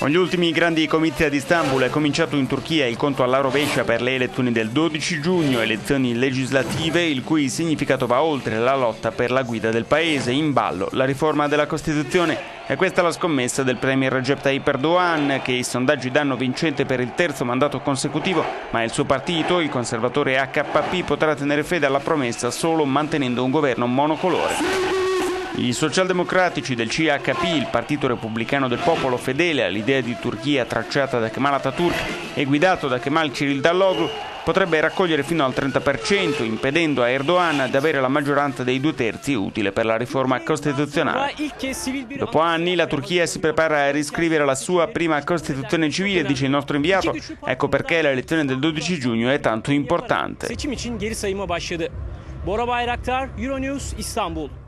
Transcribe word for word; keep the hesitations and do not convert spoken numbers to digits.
Con gli ultimi grandi comizi ad Istanbul è cominciato in Turchia il conto alla rovescia per le elezioni del dodici giugno, elezioni legislative il cui significato va oltre la lotta per la guida del paese. In ballo la riforma della Costituzione. È questa la scommessa del premier Recep Tayyip Erdogan, che i sondaggi danno vincente per il terzo mandato consecutivo, ma il suo partito, il conservatore H K P, potrà tenere fede alla promessa solo mantenendo un governo monocolore. I socialdemocratici del C H P, il partito repubblicano del popolo fedele all'idea di Turchia tracciata da Kemal Atatürk e guidato da Kemal Kılıçdaroğlu, potrebbe raccogliere fino al trenta per cento, impedendo a Erdogan di avere la maggioranza dei due terzi utile per la riforma costituzionale. Dopo anni la Turchia si prepara a riscrivere la sua prima Costituzione civile, dice il nostro inviato. Ecco perché l'elezione del dodici giugno è tanto importante. Bora Bayraktar, Euronews, Istanbul.